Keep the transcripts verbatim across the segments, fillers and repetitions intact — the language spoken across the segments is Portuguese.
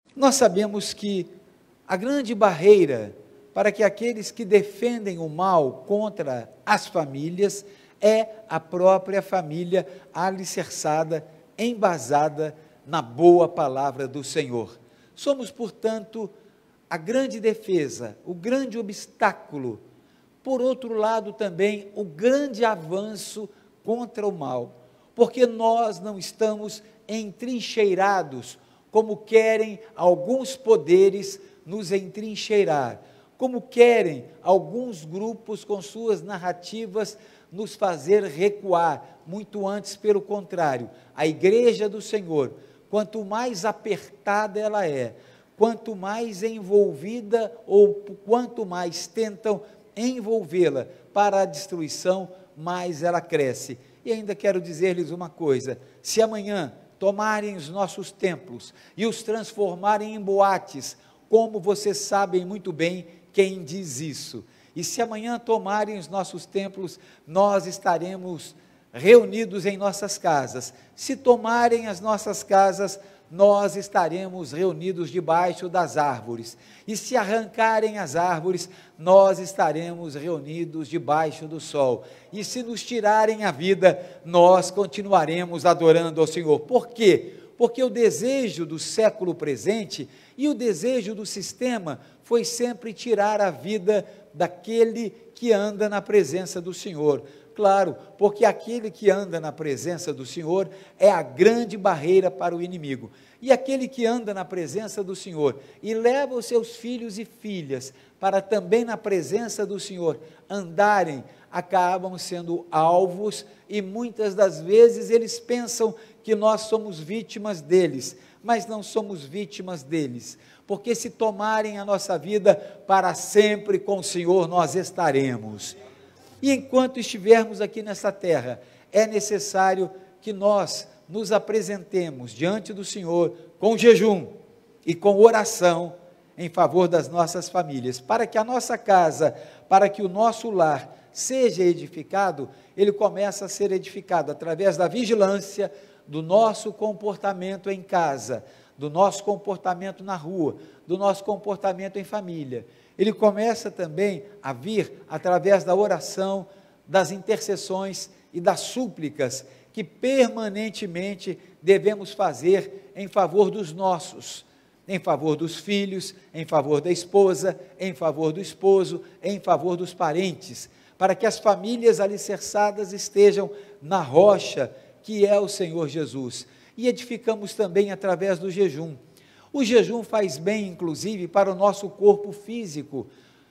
Nós sabemos que a grande barreira para que aqueles que defendem o mal contra as famílias é a própria família alicerçada, embasada na boa palavra do Senhor. Somos, portanto, a grande defesa, o grande obstáculo, por outro lado também o grande avanço contra o mal, porque nós não estamos entrincheirados, como querem alguns poderes nos entrincheirar, como querem alguns grupos com suas narrativas nos fazer recuar, muito antes pelo contrário. A igreja do Senhor, quanto mais apertada ela é, quanto mais envolvida ou quanto mais tentam envolvê-la para a destruição, mais ela cresce. E ainda quero dizer-lhes uma coisa: se amanhã tomarem os nossos templos e os transformarem em boates, como vocês sabem muito bem quem diz isso, e se amanhã tomarem os nossos templos, nós estaremos reunidos em nossas casas. Se tomarem as nossas casas, nós estaremos reunidos debaixo das árvores, e se arrancarem as árvores, nós estaremos reunidos debaixo do sol, e se nos tirarem a vida, nós continuaremos adorando ao Senhor. Por quê? Porque o desejo do século presente e o desejo do sistema foi sempre tirar a vida daquele que anda na presença do Senhor. Claro, porque aquele que anda na presença do Senhor é a grande barreira para o inimigo. E aquele que anda na presença do Senhor e leva os seus filhos e filhas para também na presença do Senhor andarem, acabam sendo alvos, e muitas das vezes eles pensam que nós somos vítimas deles, mas não somos vítimas deles, porque se tomarem a nossa vida, para sempre com o Senhor nós estaremos. E enquanto estivermos aqui nessa terra, é necessário que nós nos apresentemos diante do Senhor com jejum e com oração em favor das nossas famílias, para que a nossa casa, para que o nosso lar seja edificado. Ele começa a ser edificado através da vigilância do nosso comportamento em casa, do nosso comportamento na rua, do nosso comportamento em família. Ele começa também a vir através da oração, das intercessões e das súplicas que permanentemente devemos fazer em favor dos nossos, em favor dos filhos, em favor da esposa, em favor do esposo, em favor dos parentes, para que as famílias alicerçadas estejam na rocha que é o Senhor Jesus. E edificamos também através do jejum. O jejum faz bem, inclusive, para o nosso corpo físico.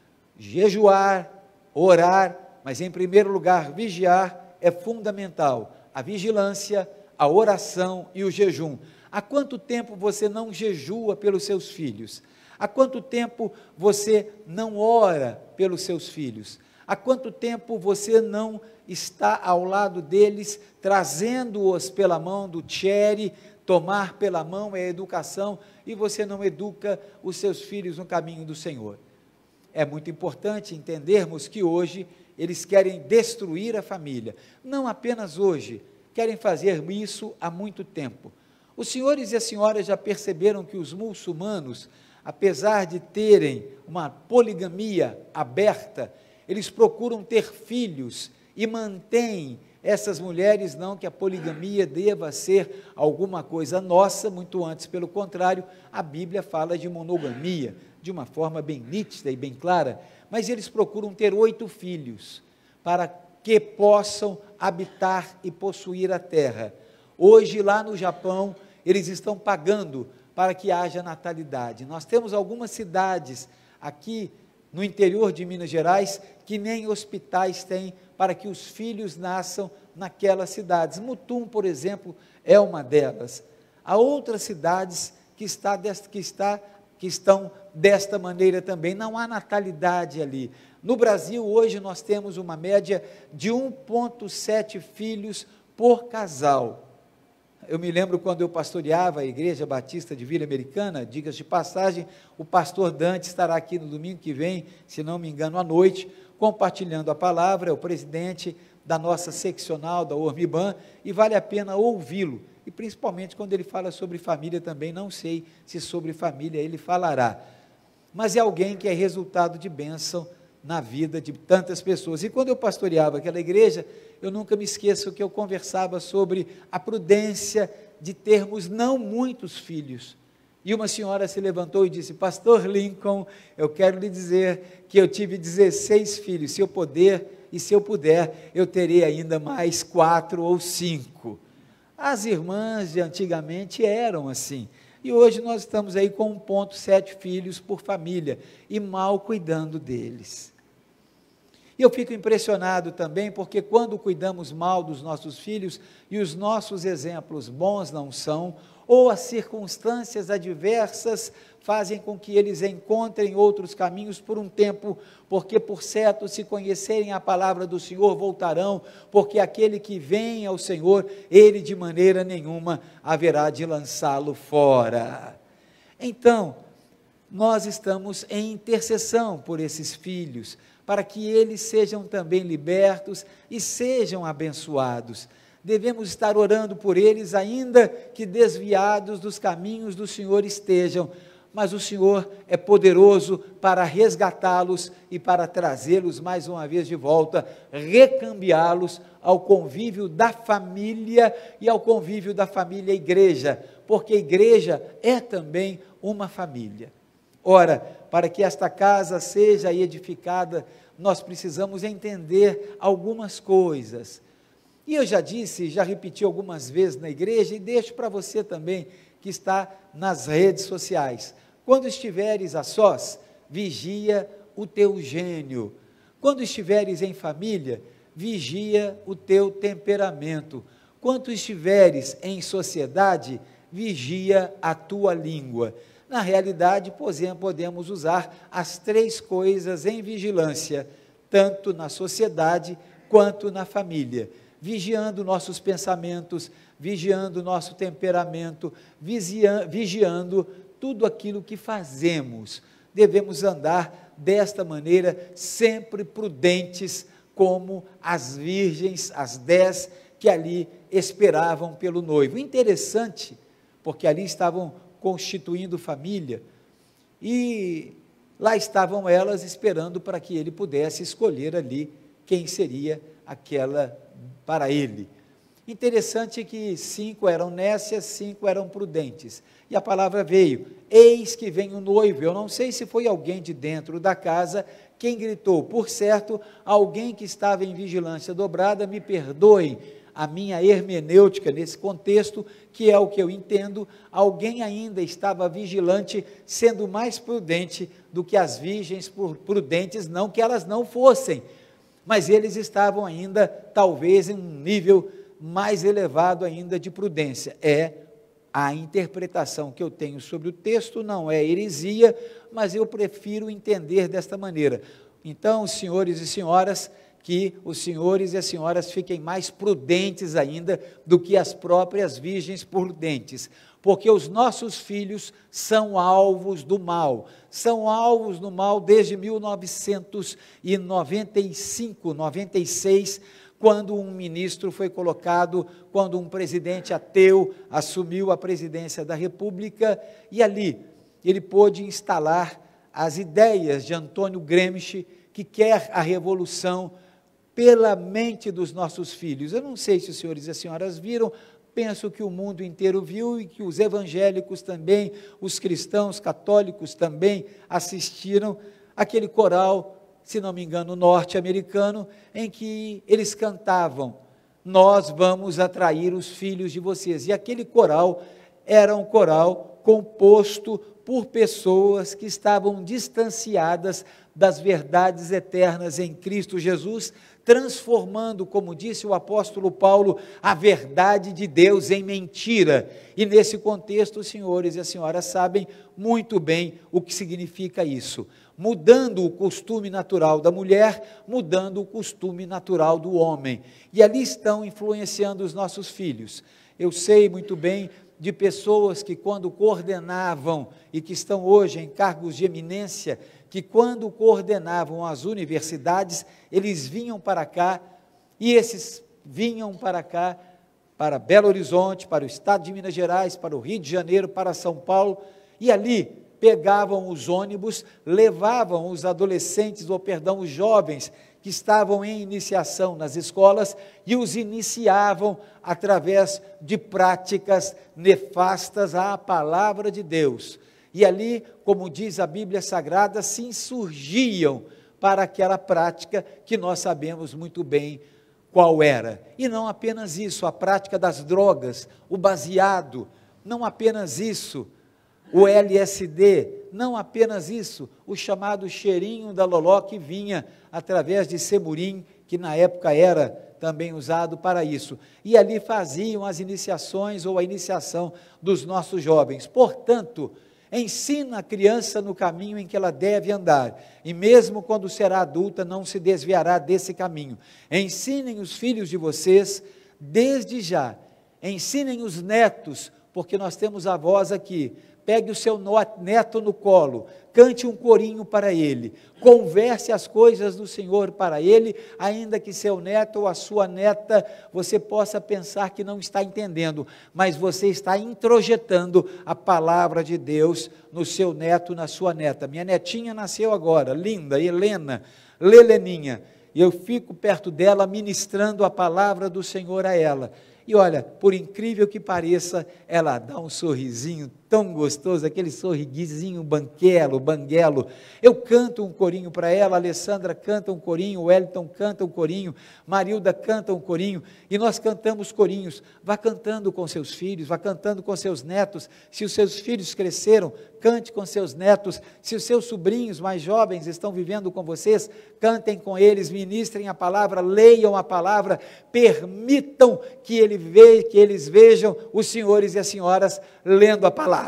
Jejuar, orar, mas em primeiro lugar, vigiar é fundamental. A vigilância, a oração e o jejum. Há quanto tempo você não jejua pelos seus filhos? Há quanto tempo você não ora pelos seus filhos? Há quanto tempo você não está ao lado deles, trazendo-os pela mão do Tchere? Tomar pela mão é educação, e você não educa os seus filhos no caminho do Senhor. É muito importante entendermos que hoje eles querem destruir a família, não apenas hoje, querem fazer isso há muito tempo. Os senhores e as senhoras já perceberam que os muçulmanos, apesar de terem uma poligamia aberta, eles procuram ter filhos e mantêm essas mulheres, não que a poligamia deva ser alguma coisa nossa, muito antes, pelo contrário, a Bíblia fala de monogamia, de uma forma bem nítida e bem clara, mas eles procuram ter oito filhos, para que possam habitar e possuir a terra. Hoje, lá no Japão, eles estão pagando para que haja natalidade. Nós temos algumas cidades aqui no interior de Minas Gerais, que nem hospitais têm para que os filhos nasçam naquelas cidades. Mutum, por exemplo, é uma delas. Há outras cidades que, está desta, que, está, que estão desta maneira também, não há natalidade ali. No Brasil, hoje, nós temos uma média de um vírgula sete filhos por casal. Eu me lembro quando eu pastoreava a Igreja Batista de Vila Americana, diga-se de passagem, o pastor Dante estará aqui no domingo que vem, se não me engano, à noite, compartilhando a palavra, é o presidente da nossa seccional, da Ormiban, e vale a pena ouvi-lo. e principalmente quando ele fala sobre família também, não sei se sobre família ele falará, mas é alguém que é resultado de bênção na vida de tantas pessoas. E quando eu pastoreava aquela igreja, eu nunca me esqueço que eu conversava sobre a prudência de termos não muitos filhos. E uma senhora se levantou e disse: pastor Lincoln, eu quero lhe dizer que eu tive dezesseis filhos, se eu puder e se eu puder, eu terei ainda mais quatro ou cinco. As irmãs de antigamente eram assim, e hoje nós estamos aí com um ponto sete filhos por família, e mal cuidando deles. E eu fico impressionado também, porque quando cuidamos mal dos nossos filhos, e os nossos exemplos bons não são, ou as circunstâncias adversas fazem com que eles encontrem outros caminhos por um tempo, porque por certo, se conhecerem a palavra do Senhor, voltarão, porque aquele que vem ao Senhor, ele de maneira nenhuma haverá de lançá-lo fora. Então, nós estamos em intercessão por esses filhos, para que eles sejam também libertos e sejam abençoados. Devemos estar orando por eles, ainda que desviados dos caminhos do Senhor estejam, mas o Senhor é poderoso para resgatá-los e para trazê-los mais uma vez de volta, recambiá-los ao convívio da família e ao convívio da família igreja, porque a igreja é também uma família. Ora, para que esta casa seja edificada, nós precisamos entender algumas coisas. E eu já disse, já repeti algumas vezes na igreja, e deixo para você também, que está nas redes sociais. Quando estiveres a sós, vigia o teu gênio. Quando estiveres em família, vigia o teu temperamento. Quando estiveres em sociedade, vigia a tua língua. Na realidade, podemos usar as três coisas em vigilância, tanto na sociedade quanto na família. Vigiando nossos pensamentos, vigiando nosso temperamento, vigiando tudo aquilo que fazemos. Devemos andar desta maneira, sempre prudentes, como as virgens, as dez, que ali esperavam pelo noivo. Interessante, porque ali estavam constituindo família, e lá estavam elas esperando para que ele pudesse escolher ali quem seria aquela para ele. Interessante que cinco eram nécias, cinco eram prudentes, e a palavra veio: eis que vem o noivo. Eu não sei se foi alguém de dentro da casa quem gritou, por certo, alguém que estava em vigilância dobrada, me perdoem a minha hermenêutica nesse contexto, que é o que eu entendo, alguém ainda estava vigilante, sendo mais prudente do que as virgens prudentes, não que elas não fossem, mas eles estavam ainda, talvez, em um nível mais elevado ainda de prudência. É a interpretação que eu tenho sobre o texto, não é heresia, mas eu prefiro entender desta maneira. Então, senhores e senhoras, que os senhores e as senhoras fiquem mais prudentes ainda do que as próprias virgens prudentes, porque os nossos filhos são alvos do mal, são alvos do mal desde mil novecentos e noventa e cinco, noventa e seis, quando um ministro foi colocado, quando um presidente ateu assumiu a presidência da República, e ali ele pôde instalar as ideias de Antônio Gramsci, que quer a revolução pela mente dos nossos filhos. Eu não sei se os senhores e as senhoras viram, penso que o mundo inteiro viu, e que os evangélicos também, os cristãos católicos também assistiram aquele coral, se não me engano, norte-americano, em que eles cantavam: nós vamos atrair os filhos de vocês. E aquele coral era um coral composto por pessoas que estavam distanciadas das verdades eternas em Cristo Jesus, transformando, como disse o apóstolo Paulo, a verdade de Deus em mentira. E nesse contexto, os senhores e as senhoras sabem muito bem o que significa isso. Mudando o costume natural da mulher, mudando o costume natural do homem. E ali estão influenciando os nossos filhos. Eu sei muito bem de pessoas que, quando coordenavam, e que estão hoje em cargos de eminência, que quando coordenavam as universidades, eles vinham para cá, e esses vinham para cá para Belo Horizonte, para o estado de Minas Gerais, para o Rio de Janeiro, para São Paulo, e ali pegavam os ônibus, levavam os adolescentes, ou perdão, os jovens que estavam em iniciação nas escolas e os iniciavam através de práticas nefastas à palavra de Deus. E ali, como diz a Bíblia Sagrada, se insurgiam para aquela prática que nós sabemos muito bem qual era. E não apenas isso, a prática das drogas, o baseado, não apenas isso, o L S D, não apenas isso, o chamado cheirinho da loló que vinha através de semurim, que na época era também usado para isso. E ali faziam as iniciações ou a iniciação dos nossos jovens. Portanto, ensina a criança no caminho em que ela deve andar, e mesmo quando será adulta não se desviará desse caminho. Ensinem os filhos de vocês desde já, ensinem os netos, porque nós temos avós aqui. Pegue o seu neto no colo, cante um corinho para ele, converse as coisas do Senhor para ele, ainda que seu neto ou a sua neta, você possa pensar que não está entendendo, mas você está introjetando a palavra de Deus no seu neto, na sua neta. Minha netinha nasceu agora, linda, Helena, Leleninha, e eu fico perto dela ministrando a palavra do Senhor a ela. E olha, por incrível que pareça, ela dá um sorrisinho tão gostoso, aquele sorrisinho banquelo, banguelo. Eu canto um corinho para ela, a Alessandra canta um corinho, o Wellington canta um corinho, Marilda canta um corinho, e nós cantamos corinhos. Vá cantando com seus filhos, vá cantando com seus netos. Se os seus filhos cresceram, cante com seus netos. Se os seus sobrinhos mais jovens estão vivendo com vocês, cantem com eles, ministrem a palavra, leiam a palavra, permitam que, ele ve, que eles vejam os senhores e as senhoras lendo a palavra.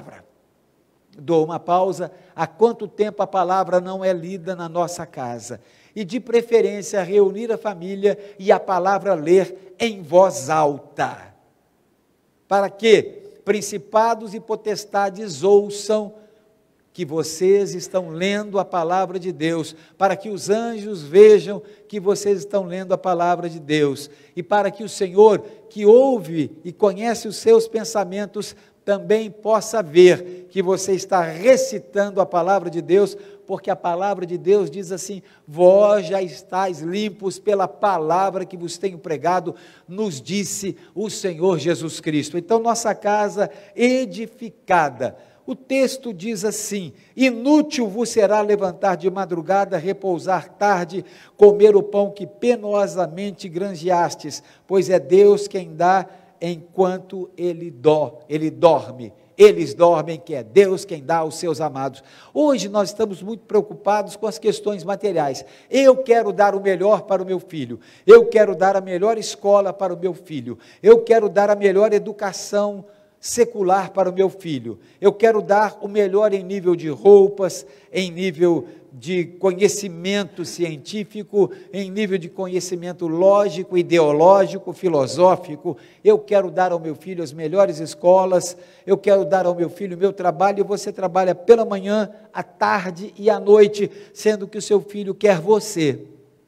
Dou uma pausa. Há quanto tempo a palavra não é lida na nossa casa? E de preferência reunir a família e a palavra ler em voz alta, para que principados e potestades ouçam que vocês estão lendo a palavra de Deus, para que os anjos vejam que vocês estão lendo a palavra de Deus, e para que o Senhor, que ouve e conhece os seus pensamentos, também possa ver que você está recitando a palavra de Deus, porque a palavra de Deus diz assim: vós já estáis limpos pela palavra que vos tenho pregado, nos disse o Senhor Jesus Cristo. Então, nossa casa edificada. O texto diz assim: inútil vos será levantar de madrugada, repousar tarde, comer o pão que penosamente granjeastes, pois é Deus quem dá enquanto ele, do, ele dorme. Eles dormem, que é Deus quem dá aos seus amados. Hoje nós estamos muito preocupados com as questões materiais. Eu quero dar o melhor para o meu filho, eu quero dar a melhor escola para o meu filho, eu quero dar a melhor educação secular para o meu filho, eu quero dar o melhor em nível de roupas, em nível de conhecimento científico, em nível de conhecimento lógico, ideológico, filosófico. Eu quero dar ao meu filho as melhores escolas, eu quero dar ao meu filho o meu trabalho, e você trabalha pela manhã, à tarde e à noite, sendo que o seu filho quer você.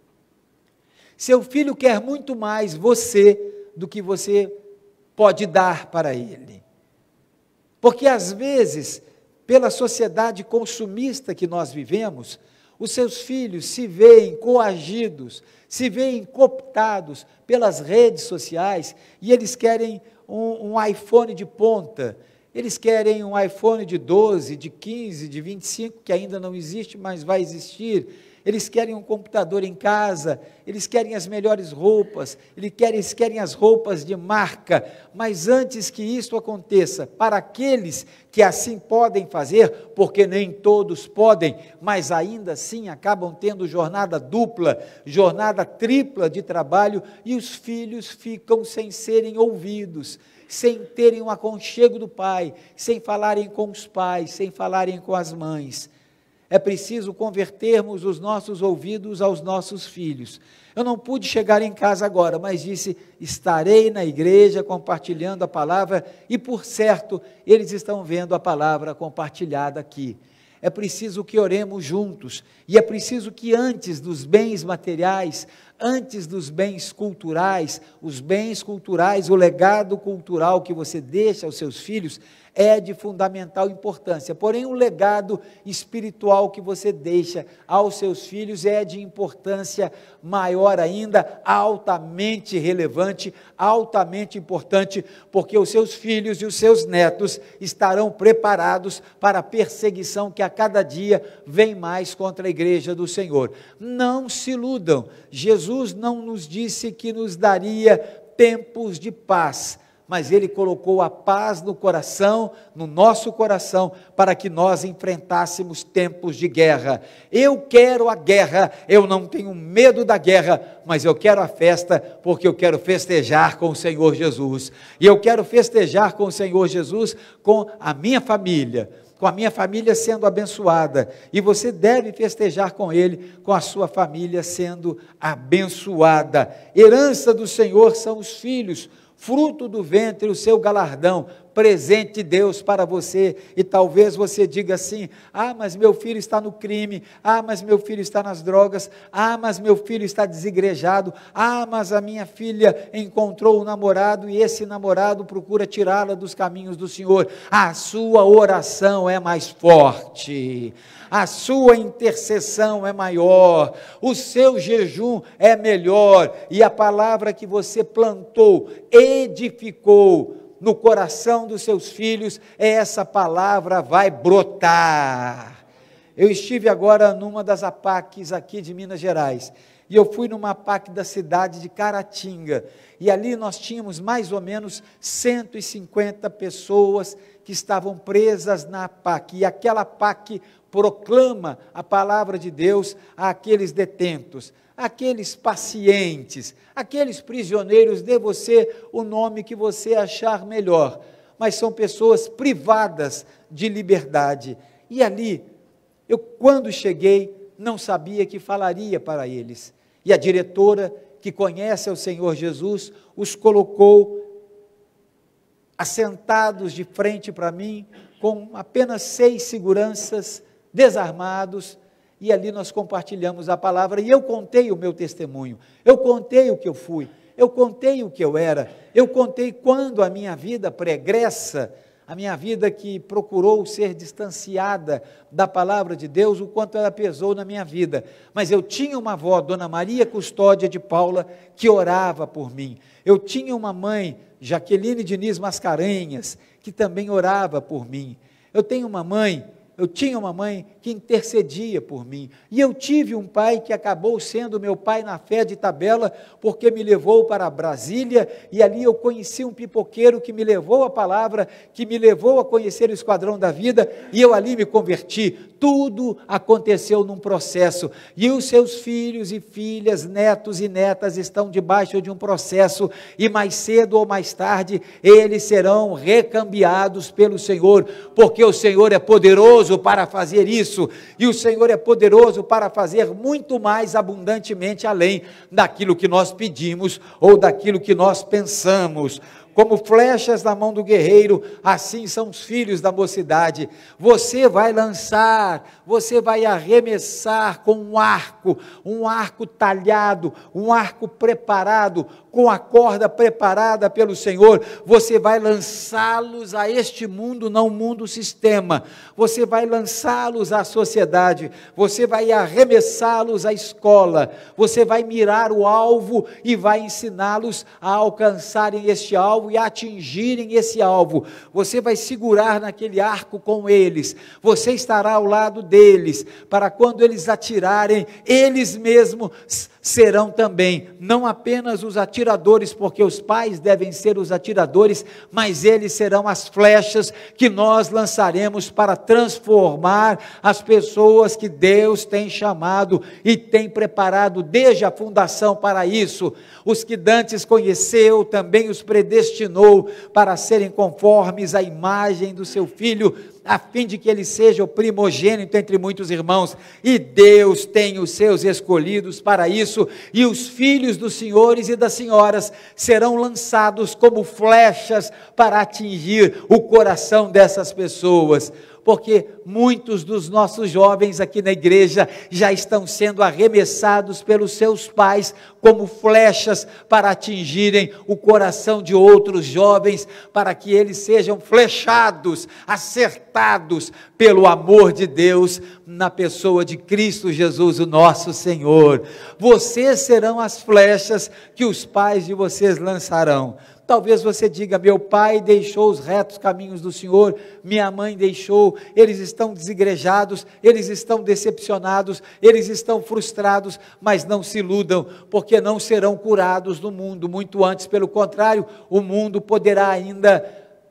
Seu filho quer muito mais você do que você pode dar para ele. Porque às vezes, pela sociedade consumista que nós vivemos, os seus filhos se veem coagidos, se veem cooptados pelas redes sociais, e eles querem um, um iPhone de ponta, eles querem um iPhone de doze, de quinze, de vinte e cinco, que ainda não existe, mas vai existir. Eles querem um computador em casa, eles querem as melhores roupas, eles querem, eles querem as roupas de marca, mas antes que isso aconteça, para aqueles que assim podem fazer, porque nem todos podem, mas ainda assim acabam tendo jornada dupla, jornada tripla de trabalho, e os filhos ficam sem serem ouvidos, sem terem um aconchego do pai, sem falarem com os pais, sem falarem com as mães. É preciso convertermos os nossos ouvidos aos nossos filhos. Eu não pude chegar em casa agora, mas disse, estarei na igreja compartilhando a palavra, e por certo, eles estão vendo a palavra compartilhada aqui. é preciso que oremos juntos, e é preciso que antes dos bens materiais, antes dos bens culturais, os bens culturais, o legado cultural que você deixa aos seus filhos, é de fundamental importância, porém o legado espiritual que você deixa aos seus filhos é de importância maior ainda, altamente relevante, altamente importante, porque os seus filhos e os seus netos estarão preparados para a perseguição que a cada dia vem mais contra a igreja do Senhor. Não se iludam, Jesus não nos disse que nos daria tempos de paz, mas Ele colocou a paz no coração, no nosso coração, para que nós enfrentássemos tempos de guerra. Eu quero a guerra, eu não tenho medo da guerra, mas eu quero a festa, porque eu quero festejar com o Senhor Jesus, e eu quero festejar com o Senhor Jesus, com a minha família, com a minha família sendo abençoada, e você deve festejar com Ele, com a sua família sendo abençoada. Herança do Senhor são os filhos, fruto do ventre, o seu galardão, presente de Deus para você. E talvez você diga assim: ah, mas meu filho está no crime, ah, mas meu filho está nas drogas, ah, mas meu filho está desigrejado, ah, mas a minha filha encontrou um namorado e esse namorado procura tirá-la dos caminhos do Senhor. A sua oração é mais forte, a sua intercessão é maior, o seu jejum é melhor, e a palavra que você plantou, edificou no coração dos seus filhos, essa palavra vai brotar. Eu estive agora numa das APACs aqui de Minas Gerais, e eu fui numa APAC da cidade de Caratinga, e ali nós tínhamos mais ou menos cento e cinquenta pessoas que estavam presas na APAC, e aquela APAC proclama a palavra de Deus àqueles detentos, aqueles pacientes, aqueles prisioneiros, dê você o nome que você achar melhor, mas são pessoas privadas de liberdade. E ali, eu quando cheguei, não sabia que falaria para eles, e a diretora, que conhece o Senhor Jesus, os colocou assentados de frente para mim, com apenas seis seguranças desarmados, e ali nós compartilhamos a palavra, e eu contei o meu testemunho, eu contei o que eu fui, eu contei o que eu era, eu contei quando a minha vida pregressa, a minha vida que procurou ser distanciada da palavra de Deus, o quanto ela pesou na minha vida, mas eu tinha uma avó, Dona Maria Custódia de Paula, que orava por mim, eu tinha uma mãe, Jaqueline Diniz Mascarenhas, que também orava por mim, eu tenho uma mãe, eu tinha uma mãe que intercedia por mim, e eu tive um pai que acabou sendo meu pai na fé de tabela, porque me levou para Brasília, e ali eu conheci um pipoqueiro que me levou a palavra, que me levou a conhecer o Esquadrão da Vida, e eu ali me converti. Tudo aconteceu num processo, e os seus filhos e filhas, netos e netas estão debaixo de um processo, e mais cedo ou mais tarde, eles serão recambiados pelo Senhor, porque o Senhor é poderoso para fazer isso, e o Senhor é poderoso para fazer muito mais abundantemente além daquilo que nós pedimos ou daquilo que nós pensamos. Como flechas na mão do guerreiro, assim são os filhos da mocidade. Você vai lançar, você vai arremessar com um arco, um arco talhado, um arco preparado, com a corda preparada pelo Senhor, você vai lançá-los a este mundo, não mundo sistema, você vai lançá-los à sociedade, você vai arremessá-los à escola, você vai mirar o alvo e vai ensiná-los a alcançarem este alvo e a atingirem esse alvo. Você vai segurar naquele arco com eles, você estará ao lado deles, para quando eles atirarem, eles mesmos serão também, não apenas os atiradores, porque os pais devem ser os atiradores, mas eles serão as flechas que nós lançaremos para transformar as pessoas que Deus tem chamado e tem preparado desde a fundação para isso. Os que dantes conheceu, também os predestinou para serem conformes à imagem do seu Filho, a fim de que ele seja o primogênito entre muitos irmãos, e Deus tem os seus escolhidos para isso, e os filhos dos senhores e das senhoras serão lançados como flechas para atingir o coração dessas pessoas. porque muitos dos nossos jovens aqui na igreja já estão sendo arremessados pelos seus pais como flechas para atingirem o coração de outros jovens, para que eles sejam flechados, acertados pelo amor de Deus na pessoa de Cristo Jesus, o nosso Senhor. Vocês serão as flechas que os pais de vocês lançarão. Talvez você diga: meu pai deixou os retos caminhos do Senhor, minha mãe deixou, eles estão desigrejados, eles estão decepcionados, eles estão frustrados, mas não se iludam, porque não serão curados no mundo, muito antes, pelo contrário, o mundo poderá ainda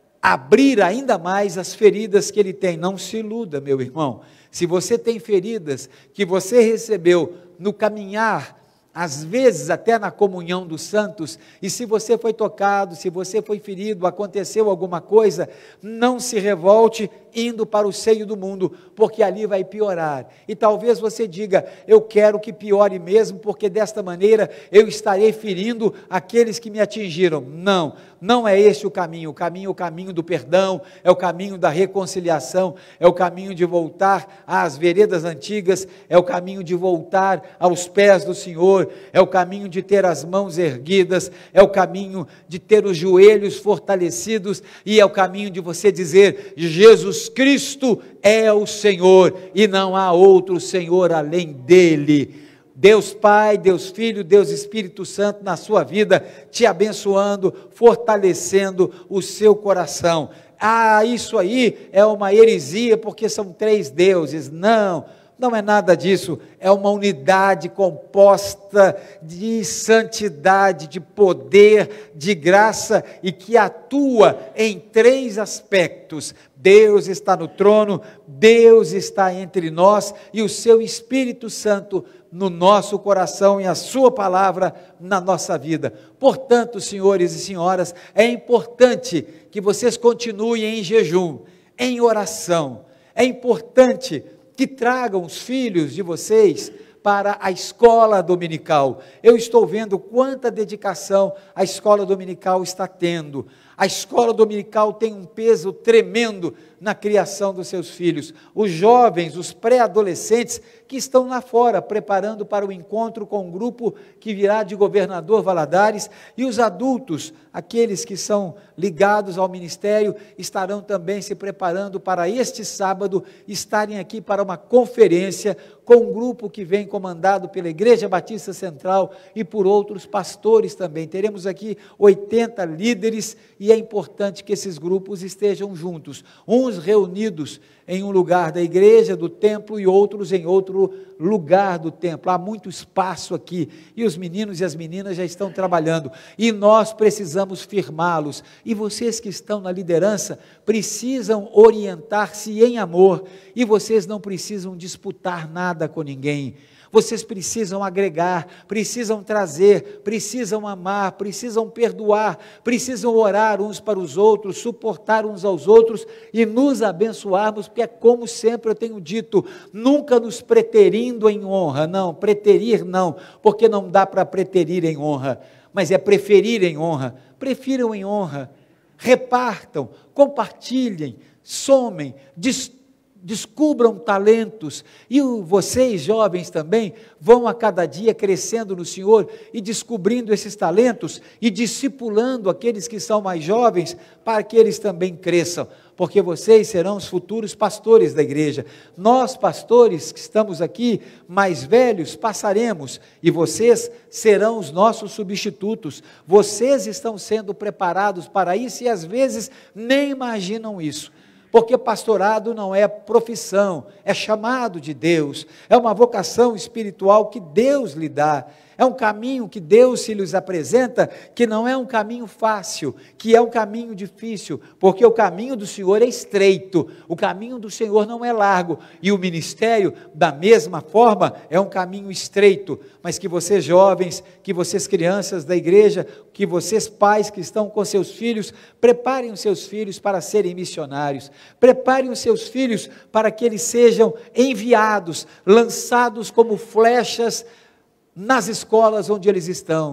abrir ainda mais as feridas que ele tem. Não se iluda, meu irmão, se você tem feridas que você recebeu no caminhar, às vezes até na comunhão dos santos, e se você foi tocado, se você foi ferido, aconteceu alguma coisa, não se revolte indo para o seio do mundo, porque ali vai piorar. E talvez você diga: eu quero que piore mesmo, porque desta maneira eu estarei ferindo aqueles que me atingiram. Não, não é esse o caminho. O caminho é o caminho do perdão, é o caminho da reconciliação, é o caminho de voltar às veredas antigas, é o caminho de voltar aos pés do Senhor, é o caminho de ter as mãos erguidas, é o caminho de ter os joelhos fortalecidos, e é o caminho de você dizer: Jesus Cristo é o Senhor, e não há outro Senhor além dele. Deus Pai, Deus Filho, Deus Espírito Santo na sua vida, te abençoando, fortalecendo o seu coração. Ah, isso aí é uma heresia, porque são três deuses. Não, não é nada disso, é uma unidade composta de santidade, de poder, de graça, e que atua em três aspectos. Deus está no trono, Deus está entre nós, e o seu Espírito Santo no nosso coração, e a sua palavra na nossa vida. Portanto, senhores e senhoras, é importante que vocês continuem em jejum, em oração. É importante que tragam os filhos de vocês para a escola dominical. Eu estou vendo quanta dedicação a escola dominical está tendo. A escola dominical tem um peso tremendo na criação dos seus filhos. Os jovens, os pré-adolescentes que estão lá fora, preparando para o encontro com um grupo que virá de Governador Valadares, e os adultos, aqueles que são ligados ao ministério, estarão também se preparando para este sábado, estarem aqui para uma conferência com um grupo que vem comandado pela Igreja Batista Central e por outros pastores também. Teremos aqui oitenta líderes, e é importante que esses grupos estejam juntos, uns reunidos em um lugar da igreja, do templo, e outros em outro lugar do templo. Há muito espaço aqui, e os meninos e as meninas já estão trabalhando, e nós precisamos firmá-los, e vocês que estão na liderança precisam orientar-se em amor, e vocês não precisam disputar nada com ninguém. Vocês precisam agregar, precisam trazer, precisam amar, precisam perdoar, precisam orar uns para os outros, suportar uns aos outros e nos abençoarmos, porque é como sempre eu tenho dito, nunca nos preterindo em honra. Não, preterir não, porque não dá para preterir em honra, mas é preferir em honra. Prefiram em honra, repartam, compartilhem, somem, distribuam, descubram talentos, e vocês jovens também vão a cada dia crescendo no Senhor e descobrindo esses talentos e discipulando aqueles que são mais jovens para que eles também cresçam, porque vocês serão os futuros pastores da igreja. Nós pastores que estamos aqui mais velhos passaremos, e vocês serão os nossos substitutos. Vocês estão sendo preparados para isso e às vezes nem imaginam isso, porque pastorado não é profissão, é chamado de Deus, é uma vocação espiritual que Deus lhe dá, é um caminho que Deus se lhes apresenta, que não é um caminho fácil, que é um caminho difícil, porque o caminho do Senhor é estreito, o caminho do Senhor não é largo, e o ministério, da mesma forma, é um caminho estreito, mas que vocês jovens, que vocês crianças da igreja, que vocês pais que estão com seus filhos, preparem os seus filhos para serem missionários, preparem os seus filhos para que eles sejam enviados, lançados como flechas nas escolas onde eles estão,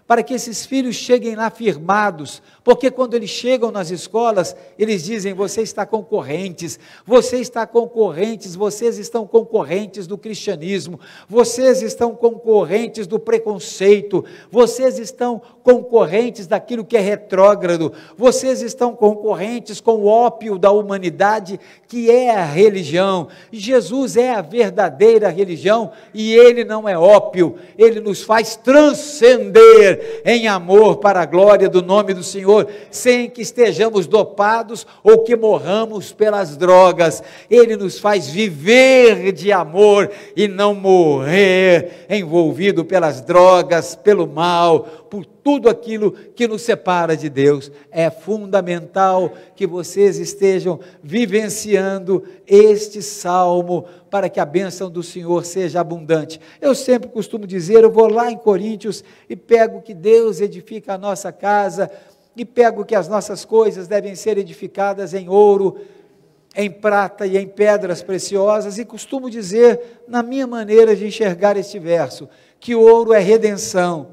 para que esses filhos cheguem lá firmados, porque quando eles chegam nas escolas, eles dizem, você está concorrentes, você está concorrentes, vocês estão concorrentes do cristianismo, vocês estão concorrentes do preconceito, vocês estão concorrentes daquilo que é retrógrado, vocês estão concorrentes com o ópio da humanidade, que é a religião. Jesus é a verdadeira religião, e Ele não é ópio, Ele nos faz transcender em amor para a glória do nome do Senhor, sem que estejamos dopados ou que morramos pelas drogas. Ele nos faz viver de amor e não morrer envolvido pelas drogas, pelo mal, por tudo aquilo que nos separa de Deus. É fundamental que vocês estejam vivenciando este salmo para que a bênção do Senhor seja abundante. Eu sempre costumo dizer, eu vou lá em Coríntios e pego que Deus edifica a nossa casa, e pego que as nossas coisas devem ser edificadas em ouro, em prata e em pedras preciosas, e costumo dizer, na minha maneira de enxergar este verso, que ouro é redenção,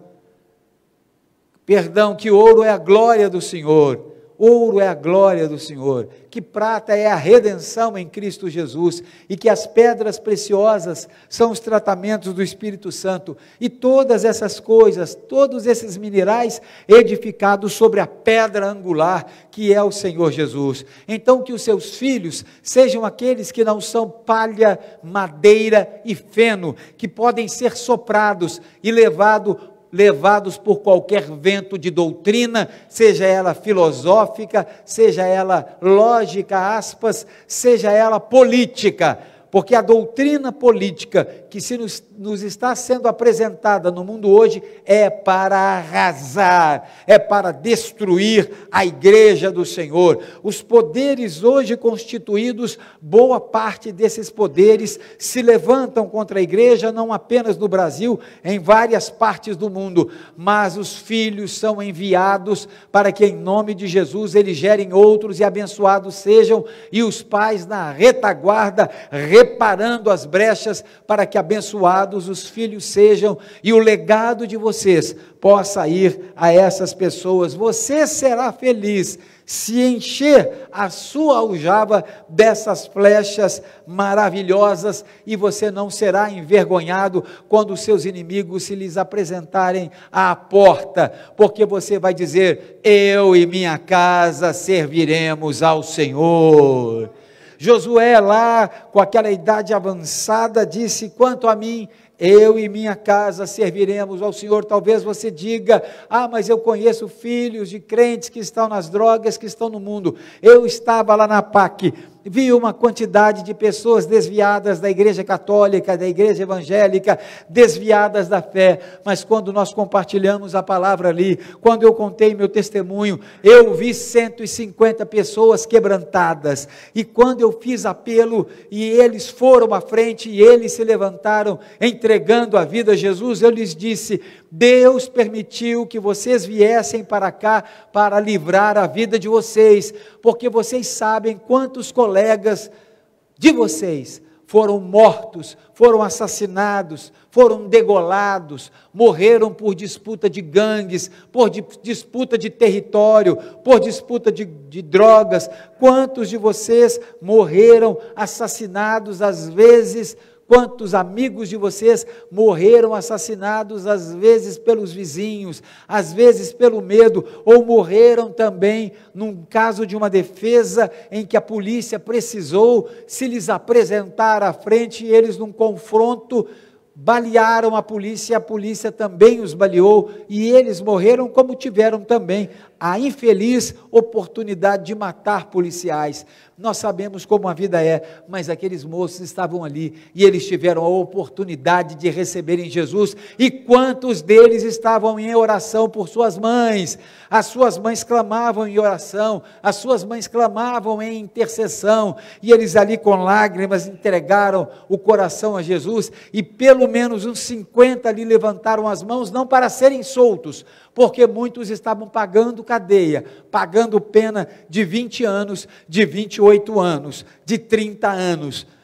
perdão, que ouro é a glória do Senhor, ouro é a glória do Senhor, que prata é a redenção em Cristo Jesus, e que as pedras preciosas são os tratamentos do Espírito Santo, e todas essas coisas, todos esses minerais edificados sobre a pedra angular, que é o Senhor Jesus. Então que os seus filhos sejam aqueles que não são palha, madeira e feno, que podem ser soprados e levados levados por qualquer vento de doutrina, seja ela filosófica, seja ela lógica, aspas, seja ela política, porque a doutrina política que se nos, nos está sendo apresentada no mundo hoje é para arrasar, é para destruir a igreja do Senhor. Os poderes hoje constituídos, boa parte desses poderes se levantam contra a igreja, não apenas no Brasil, em várias partes do mundo, mas os filhos são enviados para que em nome de Jesus eles gerem outros e abençoados sejam, e os pais na retaguarda, reparando as brechas para que abençoados os filhos sejam, e o legado de vocês possa ir a essas pessoas. Você será feliz se encher a sua aljava dessas flechas maravilhosas, e você não será envergonhado quando os seus inimigos se lhes apresentarem à porta, porque você vai dizer, eu e minha casa serviremos ao Senhor. Josué lá, com aquela idade avançada, disse, quanto a mim, eu e minha casa serviremos ao Senhor. Talvez você diga, ah, mas eu conheço filhos de crentes que estão nas drogas, que estão no mundo. Eu estava lá na P A C, vi uma quantidade de pessoas desviadas da igreja católica, da igreja evangélica, desviadas da fé, mas quando nós compartilhamos a palavra ali, quando eu contei meu testemunho, eu vi cento e cinquenta pessoas quebrantadas, e quando eu fiz apelo, e eles foram à frente, e eles se levantaram, entregando a vida a Jesus, eu lhes disse, Deus permitiu que vocês viessem para cá, para livrar a vida de vocês, porque vocês sabem quantos colegas de vocês foram mortos, foram assassinados, foram degolados, morreram por disputa de gangues, por di- disputa de território, por disputa de, de drogas. Quantos de vocês morreram assassinados, às vezes, quantos amigos de vocês morreram assassinados, às vezes pelos vizinhos, às vezes pelo medo, ou morreram também num caso de uma defesa em que a polícia precisou se lhes apresentar à frente, e eles num confronto balearam a polícia, e a polícia também os baleou, e eles morreram, como tiveram também a infeliz oportunidade de matar policiais. Nós sabemos como a vida é, mas aqueles moços estavam ali, e eles tiveram a oportunidade de receberem Jesus, e quantos deles estavam em oração por suas mães? As suas mães clamavam em oração, as suas mães clamavam em intercessão, e eles ali com lágrimas entregaram o coração a Jesus, e pelo menos uns cinquenta ali levantaram as mãos, não para serem soltos, porque muitos estavam pagando cadeia, pagando pena de vinte anos, de vinte e oito anos, de trinta anos,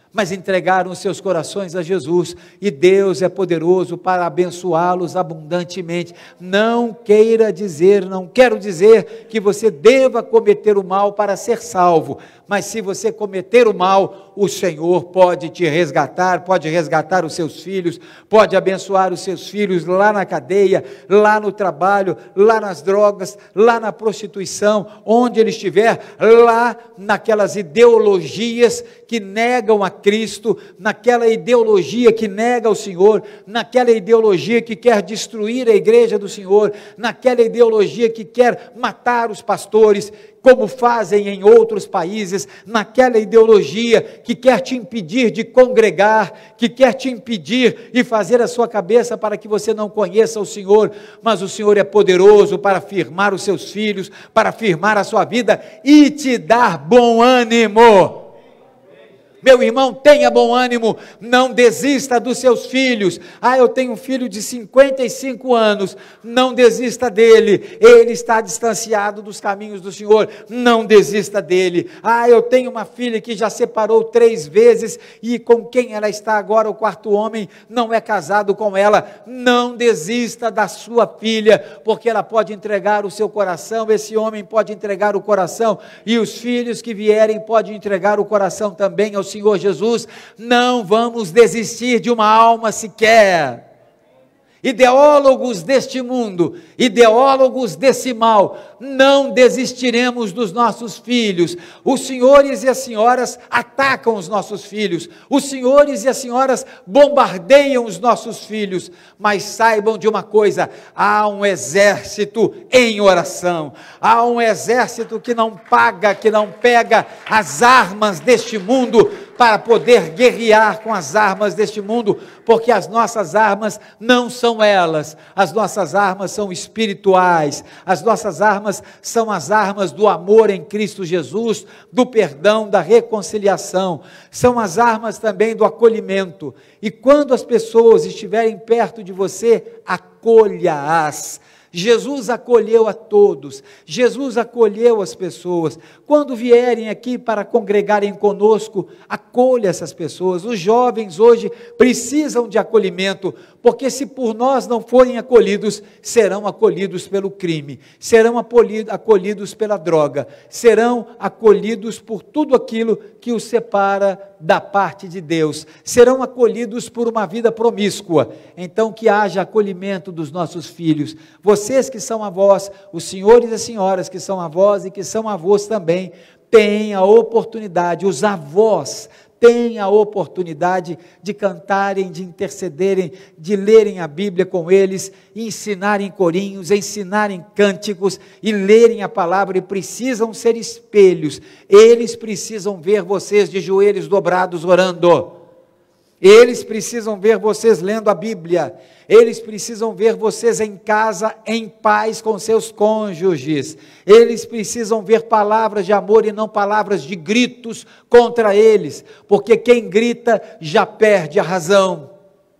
mas entregaram os seus corações a Jesus, e Deus é poderoso para abençoá-los abundantemente. Não queira dizer, não quero dizer que você deva cometer o mal para ser salvo, mas se você cometer o mal, o Senhor pode te resgatar, pode resgatar os seus filhos, pode abençoar os seus filhos lá na cadeia, lá no trabalho, lá nas drogas, lá na prostituição, onde ele estiver, lá naquelas ideologias que negam a Cristo, naquela ideologia que nega o Senhor, naquela ideologia que quer destruir a igreja do Senhor, naquela ideologia que quer matar os pastores, como fazem em outros países, naquela ideologia que quer te impedir de congregar, que quer te impedir e fazer a sua cabeça para que você não conheça o Senhor, mas o Senhor é poderoso para firmar os seus filhos, para firmar a sua vida e te dar bom ânimo. Meu irmão, tenha bom ânimo, não desista dos seus filhos. Ah, eu tenho um filho de cinquenta e cinco anos, não desista dele, ele está distanciado dos caminhos do Senhor, não desista dele. Ah, eu tenho uma filha que já separou três vezes, e com quem ela está agora, o quarto homem, não é casado com ela, não desista da sua filha, porque ela pode entregar o seu coração, esse homem pode entregar o coração, e os filhos que vierem podem entregar o coração também ao Senhor Jesus. Não vamos desistir de uma alma sequer. Ideólogos deste mundo, ideólogos desse mal, não desistiremos dos nossos filhos. Os senhores e as senhoras atacam os nossos filhos, os senhores e as senhoras bombardeiam os nossos filhos, mas saibam de uma coisa: há um exército em oração, há um exército que não paga, que não pega as armas deste mundo para poder guerrear com as armas deste mundo, porque as nossas armas não são elas, as nossas armas são espirituais, as nossas armas são as armas do amor em Cristo Jesus, do perdão, da reconciliação, são as armas também do acolhimento, e quando as pessoas estiverem perto de você, acolha-as. Jesus acolheu a todos, Jesus acolheu as pessoas. Quando vierem aqui para congregarem conosco, acolha essas pessoas. Os jovens hoje precisam de acolhimento, porque se por nós não forem acolhidos, serão acolhidos pelo crime, serão acolhidos pela droga, serão acolhidos por tudo aquilo que os separa da parte de Deus, serão acolhidos por uma vida promíscua. Então que haja acolhimento dos nossos filhos. Vocês que são avós, os senhores e senhoras que são avós e que são avós também, têm a oportunidade, os avós têm a oportunidade de cantarem, de intercederem, de lerem a Bíblia com eles, ensinarem corinhos, ensinarem cânticos e lerem a palavra, e precisam ser espelhos. Eles precisam ver vocês de joelhos dobrados orando. Eles precisam ver vocês lendo a Bíblia, eles precisam ver vocês em casa, em paz com seus cônjuges, eles precisam ver palavras de amor e não palavras de gritos contra eles, porque quem grita já perde a razão.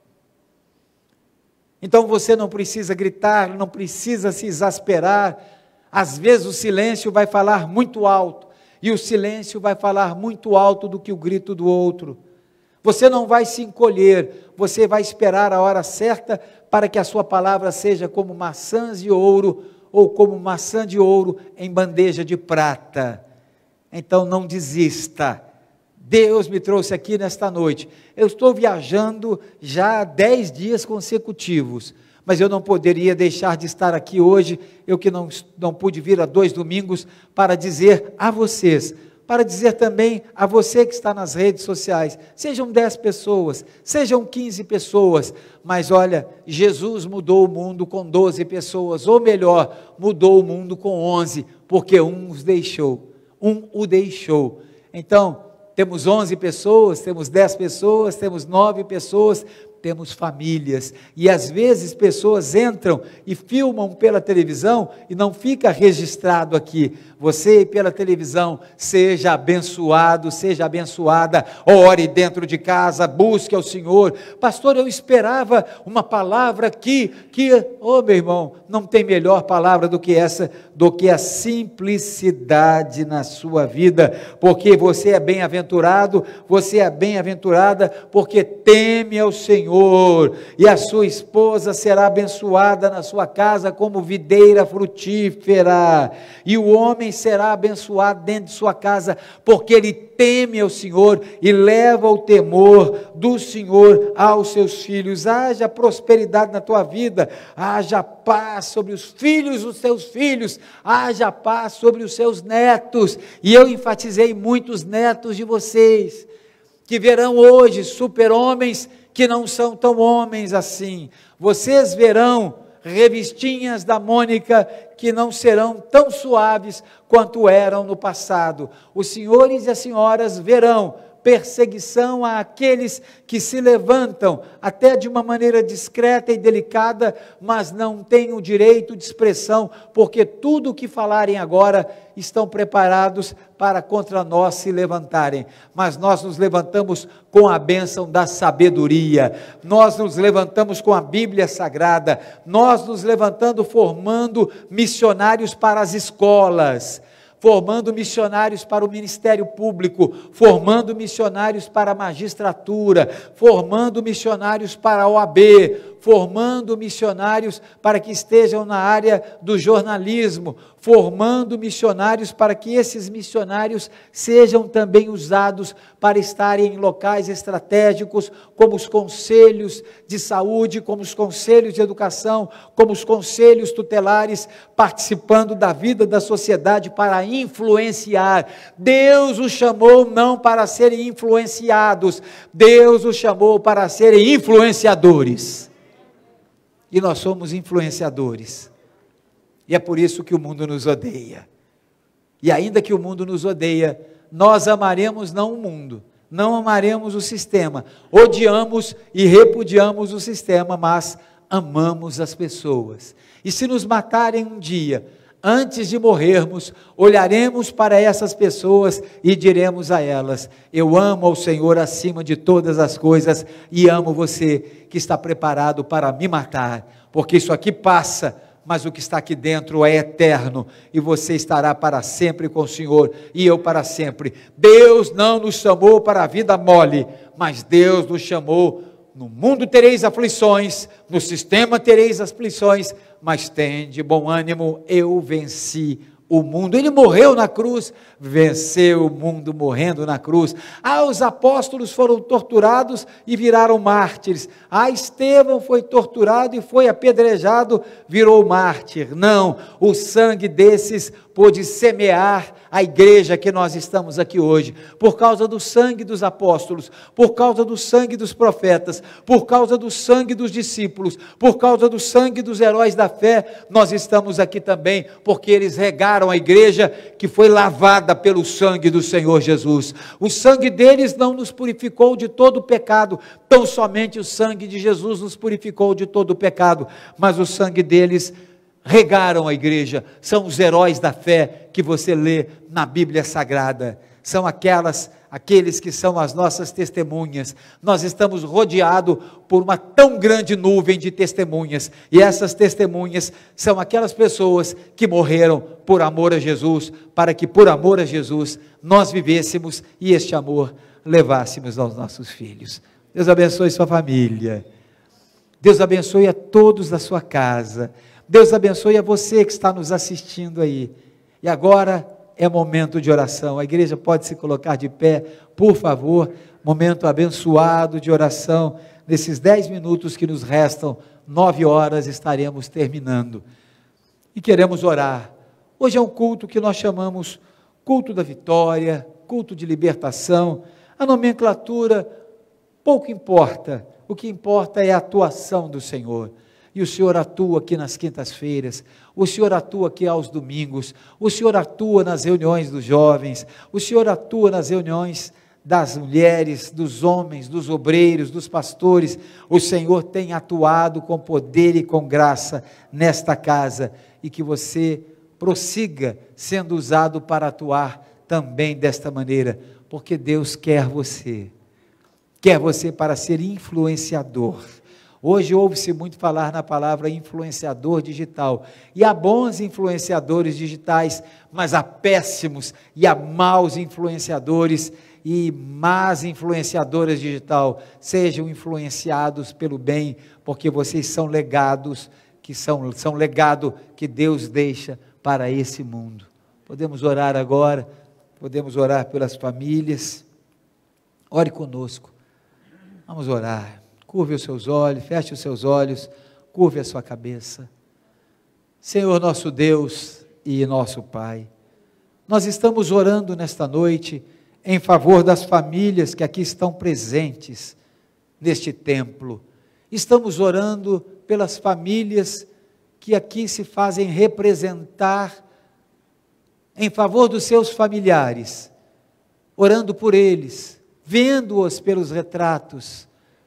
Então você não precisa gritar, não precisa se exasperar. Às vezes o silêncio vai falar muito alto, e o silêncio vai falar muito alto do que o grito do outro. Você não vai se encolher, você vai esperar a hora certa para que a sua palavra seja como maçãs de ouro, ou como maçã de ouro em bandeja de prata. Então não desista. Deus me trouxe aqui nesta noite. Eu estou viajando já há dez dias consecutivos, mas eu não poderia deixar de estar aqui hoje, eu que não, não pude vir há dois domingos, para dizer a vocês, para dizer também a você que está nas redes sociais, sejam dez pessoas, sejam quinze pessoas, mas olha, Jesus mudou o mundo com doze pessoas, ou melhor, mudou o mundo com onze, porque um os deixou, um o deixou. Então, temos onze pessoas, temos dez pessoas, temos nove pessoas, temos famílias, e às vezes pessoas entram e filmam pela televisão e não fica registrado aqui. Você pela televisão, seja abençoado, seja abençoada, ore dentro de casa, busque ao Senhor. Pastor, eu esperava uma palavra aqui, que, oh meu irmão, não tem melhor palavra do que essa, do que a simplicidade na sua vida, porque você é bem-aventurado, você é bem-aventurada, porque teme ao Senhor, e a sua esposa será abençoada na sua casa como videira frutífera, e o homem será abençoado dentro de sua casa, porque ele teme ao Senhor e leva o temor do Senhor aos seus filhos. Haja prosperidade na tua vida, haja paz sobre os filhos dos teus filhos, haja paz sobre os seus netos, e eu enfatizei muitos netos de vocês, que verão hoje super-homens que não são tão homens assim. Vocês verão revistinhas da Mônica que não serão tão suaves quanto eram no passado. Os senhores e as senhoras verão perseguição àqueles que se levantam, até de uma maneira discreta e delicada, mas não têm o direito de expressão, porque tudo o que falarem agora estão preparados para contra nós se levantarem. Mas nós nos levantamos com a bênção da sabedoria, nós nos levantamos com a Bíblia Sagrada, nós nos levantando formando missionários para as escolas, formando missionários para o Ministério Público, formando missionários para a magistratura, formando missionários para a O A B, formando missionários para que estejam na área do jornalismo, formando missionários para que esses missionários sejam também usados para estarem em locais estratégicos, como os conselhos de saúde, como os conselhos de educação, como os conselhos tutelares, participando da vida da sociedade para influenciar. Deus os chamou não para serem influenciados, Deus os chamou para serem influenciadores. E nós somos influenciadores, e é por isso que o mundo nos odeia, e ainda que o mundo nos odeia, nós amaremos não o mundo, não amaremos o sistema, odiamos e repudiamos o sistema, mas amamos as pessoas, e se nos matarem um dia, antes de morrermos, olharemos para essas pessoas e diremos a elas: eu amo ao Senhor acima de todas as coisas, e amo você que está preparado para me matar, porque isso aqui passa, mas o que está aqui dentro é eterno, e você estará para sempre com o Senhor, e eu para sempre. Deus não nos chamou para a vida mole, mas Deus nos chamou: no mundo tereis aflições, no sistema tereis aflições, mas tende bom ânimo, eu venci o mundo. Ele morreu na cruz, venceu o mundo morrendo na cruz. Ah, os apóstolos foram torturados e viraram mártires. Ah, Estevão foi torturado e foi apedrejado, virou mártir. Não, o sangue desses pôde semear a igreja que nós estamos aqui hoje, por causa do sangue dos apóstolos, por causa do sangue dos profetas, por causa do sangue dos discípulos, por causa do sangue dos heróis da fé, nós estamos aqui também, porque eles regaram a igreja que foi lavada pelo sangue do Senhor Jesus. O sangue deles não nos purificou de todo o pecado, tão somente o sangue de Jesus nos purificou de todo o pecado, mas o sangue deles regaram a igreja, são os heróis da fé que você lê na Bíblia Sagrada, são aquelas, aqueles que são as nossas testemunhas. Nós estamos rodeados por uma tão grande nuvem de testemunhas, e essas testemunhas são aquelas pessoas que morreram por amor a Jesus, para que por amor a Jesus nós vivêssemos e este amor levássemos aos nossos filhos. Deus abençoe sua família, Deus abençoe a todos da sua casa, Deus abençoe a você que está nos assistindo aí. E agora é momento de oração. A igreja pode se colocar de pé, por favor. Momento abençoado de oração. Nesses dez minutos que nos restam, nove horas estaremos terminando. E queremos orar. Hoje é um culto que nós chamamos culto da vitória, culto de libertação. A nomenclatura pouco importa. O que importa é a atuação do Senhor. E o Senhor atua aqui nas quintas-feiras, o Senhor atua aqui aos domingos, o Senhor atua nas reuniões dos jovens, o Senhor atua nas reuniões das mulheres, dos homens, dos obreiros, dos pastores. O Senhor tem atuado com poder e com graça nesta casa, e que você prossiga sendo usado para atuar também desta maneira, porque Deus quer você, quer você para ser influenciador. Hoje ouve-se muito falar na palavra influenciador digital, e há bons influenciadores digitais, mas há péssimos e há maus influenciadores e más influenciadoras digital. Sejam influenciados pelo bem, porque vocês são legados, que são, são legado que Deus deixa para esse mundo. Podemos orar agora, podemos orar pelas famílias. Ore conosco, vamos orar. Curve os seus olhos, feche os seus olhos, curve a sua cabeça. Senhor nosso Deus e nosso Pai, nós estamos orando nesta noite em favor das famílias que aqui estão presentes neste templo. Estamos orando pelas famílias que aqui se fazem representar em favor dos seus familiares, orando por eles, vendo-os pelos retratos,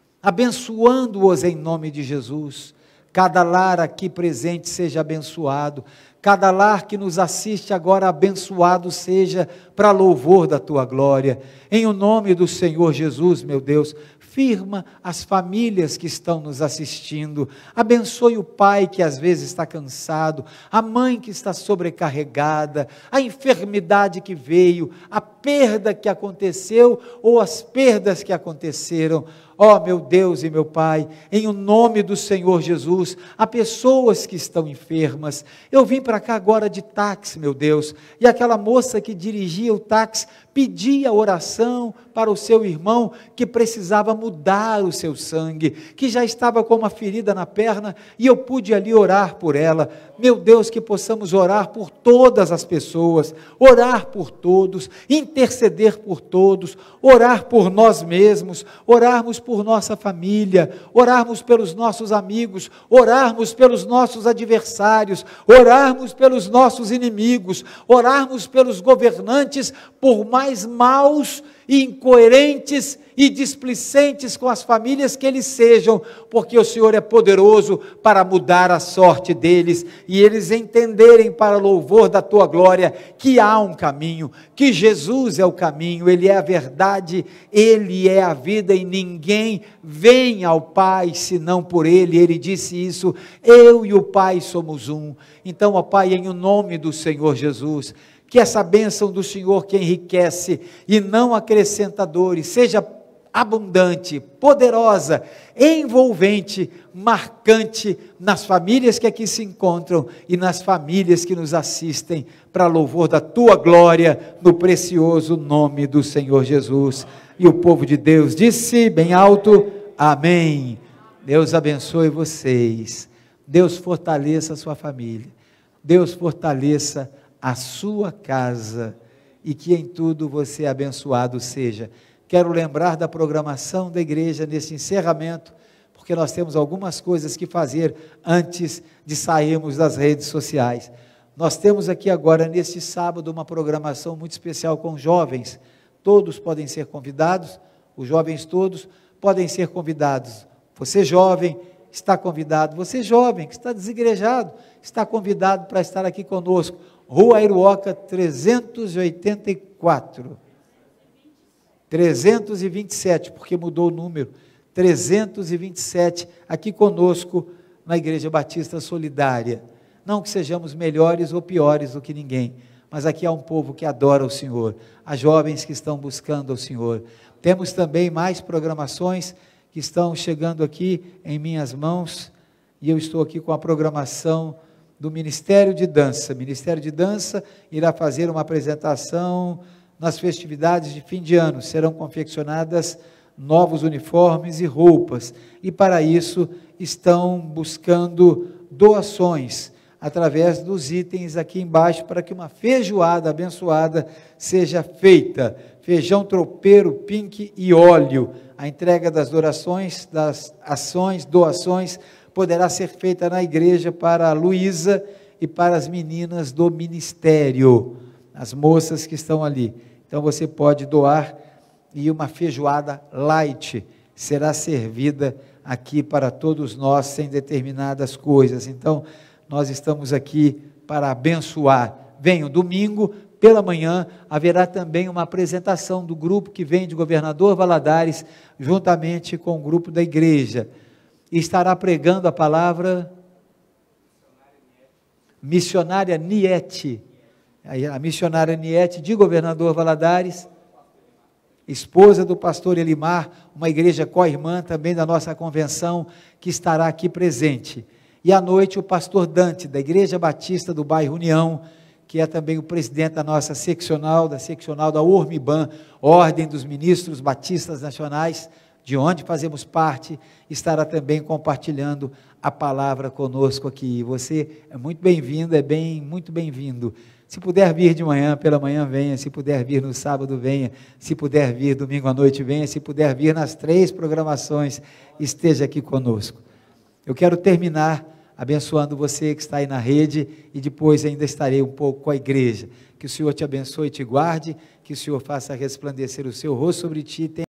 abençoando-os em nome de Jesus. Cada lar aqui presente seja abençoado, cada lar que nos assiste agora abençoado seja para louvor da Tua glória, em o nome do Senhor Jesus, meu Deus. Firma as famílias que estão nos assistindo, abençoe o pai que às vezes está cansado, a mãe que está sobrecarregada, a enfermidade que veio, a perda que aconteceu ou as perdas que aconteceram. Ó meu Deus e meu Pai, em o nome do Senhor Jesus, há pessoas que estão enfermas. Eu vim para cá agora de táxi, meu Deus, e aquela moça que dirigia o táxi pedia oração para o seu irmão que precisava mudar o seu sangue, que já estava com uma ferida na perna, e eu pude ali orar por ela. Meu Deus, que possamos orar por todas as pessoas, orar por todos, interceder por todos, orar por nós mesmos, orarmos por nossa família, orarmos pelos nossos amigos, orarmos pelos nossos adversários, orarmos pelos nossos inimigos, orarmos pelos governantes, por mais maus e incoerentes e displicentes com as famílias que eles sejam, porque o Senhor é poderoso para mudar a sorte deles, e eles entenderem para louvor da Tua glória, que há um caminho, que Jesus é o caminho, Ele é a verdade, Ele é a vida, e ninguém vem ao Pai senão por Ele. Ele disse isso, eu e o Pai somos um. Então, ó Pai, em o nome do Senhor Jesus, que essa bênção do Senhor que enriquece e não acrescenta dores, seja abundante, poderosa, envolvente, marcante nas famílias que aqui se encontram e nas famílias que nos assistem, para louvor da Tua glória, no precioso nome do Senhor Jesus. E o povo de Deus disse bem alto, amém. Deus abençoe vocês, Deus fortaleça a sua família, Deus fortaleça a sua casa, e que em tudo você abençoado seja. Quero lembrar da programação da igreja nesse encerramento, porque nós temos algumas coisas que fazer antes de sairmos das redes sociais. Nós temos aqui agora, neste sábado, uma programação muito especial com jovens. Todos podem ser convidados, os jovens todos podem ser convidados. Você jovem está convidado, você jovem que está desigrejado, está convidado para estar aqui conosco. Rua Airuoca trezentos e oitenta e quatro, trezentos e vinte e sete, porque mudou o número, trezentos e vinte e sete, aqui conosco na Igreja Batista Solidária. Não que sejamos melhores ou piores do que ninguém, mas aqui há um povo que adora o Senhor, há jovens que estão buscando o Senhor. Temos também mais programações que estão chegando aqui em minhas mãos, e eu estou aqui com a programação do Ministério de Dança. O Ministério de Dança irá fazer uma apresentação nas festividades de fim de ano. Serão confeccionadas novos uniformes e roupas, e para isso estão buscando doações através dos itens aqui embaixo, para que uma feijoada abençoada seja feita. Feijão tropeiro, pink e óleo. A entrega das doações, das ações, doações, poderá ser feita na igreja para a Luísa e para as meninas do ministério, as moças que estão ali. Então você pode doar e uma feijoada light será servida aqui para todos nós, sem determinadas coisas. Então, nós estamos aqui para abençoar. Venham, domingo, pela manhã, haverá também uma apresentação do grupo que vem de Governador Valadares, juntamente com o grupo da igreja, e estará pregando a palavra missionária Niete, a missionária Niete de Governador Valadares, esposa do pastor Elimar, uma igreja co-irmã também da nossa convenção, que estará aqui presente. E à noite o pastor Dante, da Igreja Batista do bairro União, que é também o presidente da nossa seccional, da seccional da Urmiban, Ordem dos Ministros Batistas Nacionais, de onde fazemos parte, estará também compartilhando a palavra conosco aqui. Você é muito bem-vindo, é bem, muito bem-vindo. Se puder vir de manhã, pela manhã, venha. Se puder vir no sábado, venha. Se puder vir domingo à noite, venha. Se puder vir nas três programações, esteja aqui conosco. Eu quero terminar abençoando você que está aí na rede, e depois ainda estarei um pouco com a igreja. Que o Senhor te abençoe e te guarde, que o Senhor faça resplandecer o seu rosto sobre ti.